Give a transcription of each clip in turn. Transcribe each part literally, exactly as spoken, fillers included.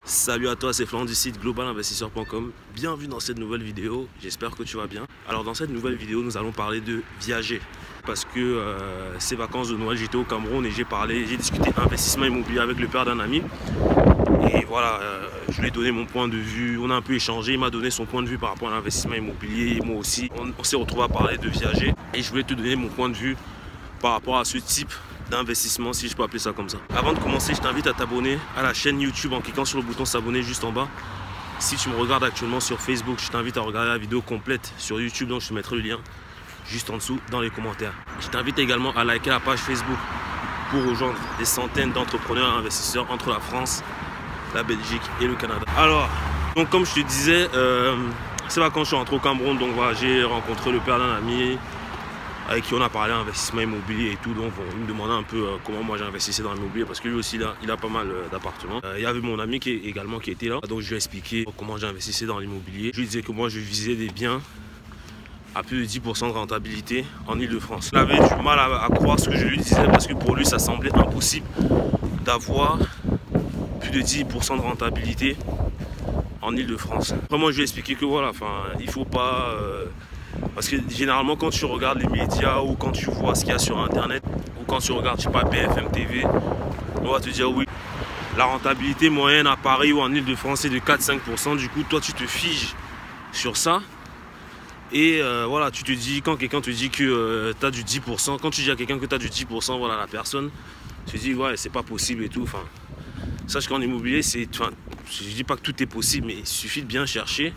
Salut à toi, c'est Florent du site global investisseur point com. Bienvenue dans cette nouvelle vidéo, j'espère que tu vas bien. Alors dans cette nouvelle vidéo, nous allons parler de viager. Parce que euh, ces vacances de Noël, j'étais au Cameroun et j'ai parlé, j'ai discuté investissement immobilier avec le père d'un ami. Et voilà, euh, je lui ai donné mon point de vue, on a un peu échangé, il m'a donné son point de vue par rapport à l'investissement immobilier. Et moi aussi, on, on s'est retrouvé à parler de viager. Et je voulais te donner mon point de vue par rapport à ce type d'investissement, si je peux appeler ça comme ça. Avant de commencer, je t'invite à t'abonner à la chaîne YouTube en cliquant sur le bouton s'abonner juste en bas. Si tu me regardes actuellement sur Facebook, je t'invite à regarder la vidéo complète sur YouTube, donc je te mettrai le lien juste en dessous dans les commentaires. Je t'invite également à liker la page Facebook pour rejoindre des centaines d'entrepreneurs et investisseurs entre la France, la Belgique et le Canada. Alors, donc comme je te disais, euh, ces vacances, je suis rentré au Cameroun, donc voilà, j'ai rencontré le père d'un ami avec qui on a parlé investissement immobilier et tout. Donc bon, il me demandait un peu euh, comment moi j'investissais dans l'immobilier parce que lui aussi là, il a pas mal euh, d'appartements. Euh, il y avait mon ami qui est également qui était là, donc je lui ai expliqué comment j'investissais dans l'immobilier. Je lui disais que moi je visais des biens à plus de dix pour cent de rentabilité en Ile-de-France. Il avait du mal à, à croire ce que je lui disais parce que pour lui ça semblait impossible d'avoir plus de dix pour cent de rentabilité en Ile-de-France. Après moi je lui ai expliqué que voilà, enfin il faut pas euh, parce que généralement quand tu regardes les médias ou quand tu vois ce qu'il y a sur internet ou quand tu regardes je sais pas B F M T V, on va te dire oui, la rentabilité moyenne à Paris ou en Ile-de-France est de quatre à cinq pour cent. Du coup toi tu te figes sur ça et euh, voilà, tu te dis, quand quelqu'un te dit que euh, tu as du dix pour cent, quand tu dis à quelqu'un que tu as du dix pour cent, voilà, la personne tu te dis ouais c'est pas possible et tout. Enfin, sache qu'en immobilier c'est, enfin, je dis pas que tout est possible, mais il suffit de bien chercher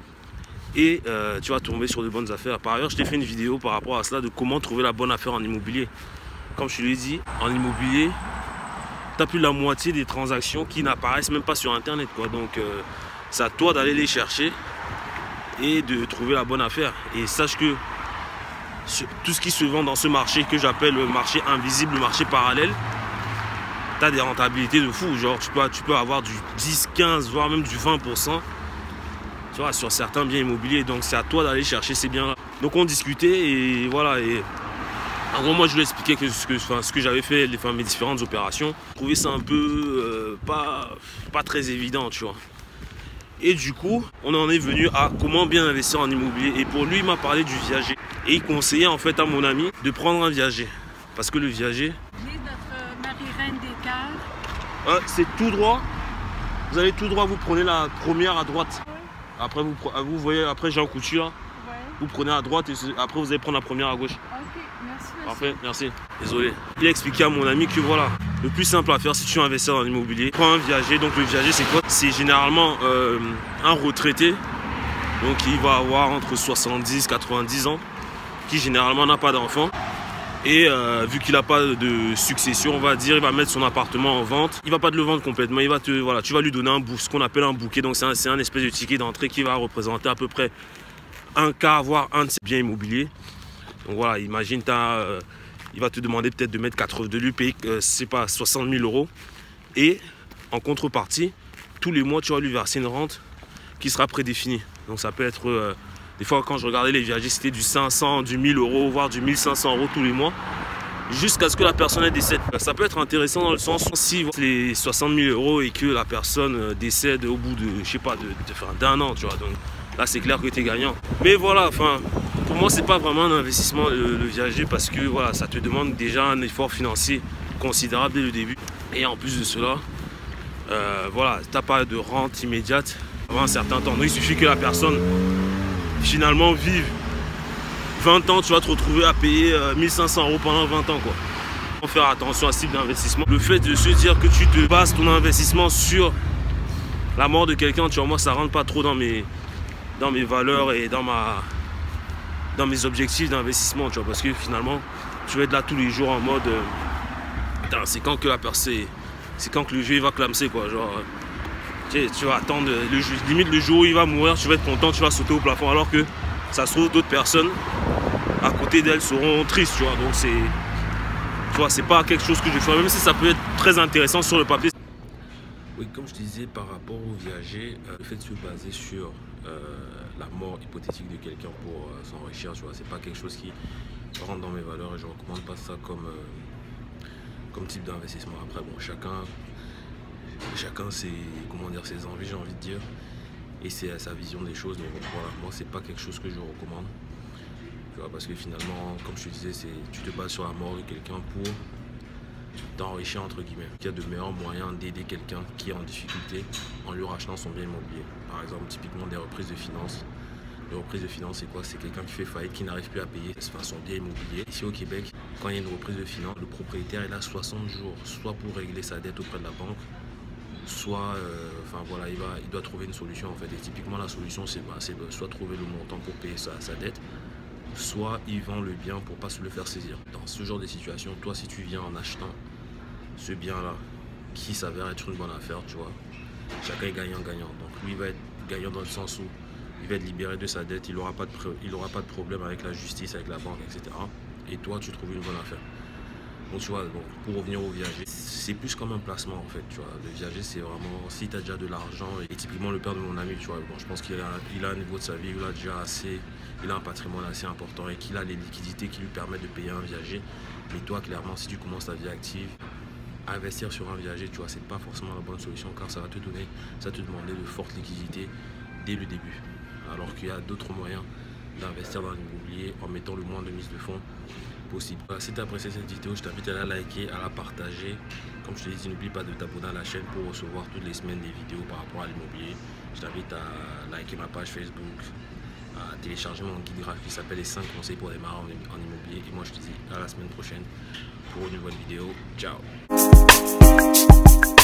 et euh, tu vas tomber sur de bonnes affaires. Par ailleurs, je t'ai fait une vidéo par rapport à cela de comment trouver la bonne affaire en immobilier. Comme je te l'ai dit, en immobilier, tu as plus de la moitié des transactions qui n'apparaissent même pas sur internet, quoi. Donc euh, c'est à toi d'aller les chercher et de trouver la bonne affaire. Et sache que tout ce qui se vend dans ce marché que j'appelle le marché invisible, le marché parallèle, tu as des rentabilités de fou. Genre tu peux, tu peux avoir du dix, quinze, voire même du vingt pour cent, tu vois, sur certains biens immobiliers. Donc c'est à toi d'aller chercher ces biens là. Donc on discutait et voilà, et en gros moi je lui expliquais que ce que, enfin, ce que j'avais fait, les, enfin, mes différentes opérations. Je trouvais ça un peu euh, pas, pas très évident, tu vois. Et du coup on en est venu à comment bien investir en immobilier. Et pour lui il m'a parlé du viager et il conseillait en fait à mon ami de prendre un viager. Parce que le viager, notre Marie-Reine des Cœurs, hein, c'est tout droit. Vous allez tout droit, vous prenez la première à droite. Après vous, vous voyez, après Jean Coutu là, ouais. Vous prenez à droite et après vous allez prendre la première à gauche. Ok, merci. Parfait, merci. Désolé. Il a expliqué à mon ami que voilà, le plus simple à faire si tu veux investir dans l'immobilier, prends un viager. Donc le viager c'est quoi? C'est généralement euh, un retraité, donc il va avoir entre soixante-dix et quatre-vingt-dix ans, qui généralement n'a pas d'enfant. Et euh, vu qu'il n'a pas de succession, on va dire, il va mettre son appartement en vente. Il va pas te le vendre complètement, il va te, voilà, tu vas lui donner un bou ce qu'on appelle un bouquet. Donc c'est un, un espèce de ticket d'entrée qui va représenter à peu près un quart, voire un de ses biens immobiliers. Donc voilà, imagine, as, euh, il va te demander peut-être de mettre quatre, de lui payer, euh, c'est pas soixante mille euros. Et en contrepartie, tous les mois, tu vas lui verser une rente qui sera prédéfinie. Donc ça peut être... Euh, Des fois, quand je regardais les viagers, c'était du cinq cents, du mille euros, voire du mille cinq cents euros tous les mois, jusqu'à ce que la personne décède. Ça peut être intéressant dans le sens où si les soixante mille euros et que la personne décède au bout de, je sais pas, de, de, d'un an, tu vois. Donc là, c'est clair que tu es gagnant. Mais voilà, enfin, pour moi, c'est pas vraiment un investissement le, le viager parce que voilà, ça te demande déjà un effort financier considérable dès le début. Et en plus de cela, euh, voilà, tu n'as pas de rente immédiate avant un certain temps. Donc il suffit que la personne finalement vive vingt ans, tu vas te retrouver à payer euh, mille cinq cents euros pendant vingt ans, quoi. Faut faire attention à ce type d'investissement. Le fait de se dire que tu te bases ton investissement sur la mort de quelqu'un, tu vois, moi ça rentre pas trop dans mes dans mes valeurs et dans ma dans mes objectifs d'investissement, tu vois, parce que finalement tu vas être là tous les jours en mode euh, c'est quand que la personne, c'est quand que le jeu il va clamser, quoi, genre euh, tu vas attendre, le, limite le jour où il va mourir, tu vas être content, tu vas sauter au plafond, alors que ça se trouve d'autres personnes à côté d'elles seront tristes, tu vois. Donc c'est, tu vois, c'est pas quelque chose que je fais, même si ça peut être très intéressant sur le papier. Oui, comme je disais par rapport au viager, euh, le fait de se baser sur euh, la mort hypothétique de quelqu'un pour euh, s'enrichir, tu vois, c'est pas quelque chose qui rentre dans mes valeurs et je recommande pas ça comme, euh, comme type d'investissement. Après, bon, chacun chacun ses, comment dire, ses envies, j'ai envie de dire, et c'est sa vision des choses. Donc voilà, moi c'est pas quelque chose que je recommande, tu vois, parce que finalement, comme je te disais, c'est tu te bases sur la mort de quelqu'un pour t'enrichir entre guillemets. Il y a de meilleurs moyens d'aider quelqu'un qui est en difficulté en lui rachetant son bien immobilier. Par exemple, typiquement des reprises de finances. Les reprises de finances, c'est quoi? C'est quelqu'un qui fait faillite, qui n'arrive plus à payer son bien immobilier. Ici au Québec, quand il y a une reprise de finances, le propriétaire il a soixante jours, soit pour régler sa dette auprès de la banque, soit euh, enfin voilà, il, va, il doit trouver une solution en fait. Et typiquement la solution c'est bah, soit trouver le montant pour payer sa, sa dette, soit il vend le bien pour pas se le faire saisir. Dans ce genre de situation, toi si tu viens en achetant ce bien là qui s'avère être une bonne affaire, tu vois, chacun est gagnant-gagnant. Donc lui il va être gagnant dans le sens où il va être libéré de sa dette, il n'aura pas, pas de problème avec la justice, avec la banque, et cetera. Et toi tu trouves une bonne affaire. Donc tu vois, donc, pour revenir au viager, c'est plus comme un placement en fait, tu vois. Le viager c'est vraiment, si tu as déjà de l'argent, et typiquement le père de mon ami, tu vois, bon, je pense qu'il a, il a un niveau de sa vie, il a déjà assez, il a un patrimoine assez important et qu'il a les liquidités qui lui permettent de payer un viager. Mais toi clairement, si tu commences ta vie active, investir sur un viager, tu vois, c'est pas forcément la bonne solution car ça va te donner, ça va te demander de fortes liquidités dès le début. Alors qu'il y a d'autres moyens d'investir dans l'immobilier en mettant le moins de mise de fonds possible. Si tu as apprécié cette vidéo, je t'invite à la liker, à la partager. Comme je te l'ai dit, n'oublie pas de t'abonner à la chaîne pour recevoir toutes les semaines des vidéos par rapport à l'immobilier. Je t'invite à liker ma page Facebook, à télécharger mon guide graphique qui s'appelle les cinq conseils pour démarrer en immobilier. Et moi je te dis à la semaine prochaine pour une nouvelle vidéo. Ciao.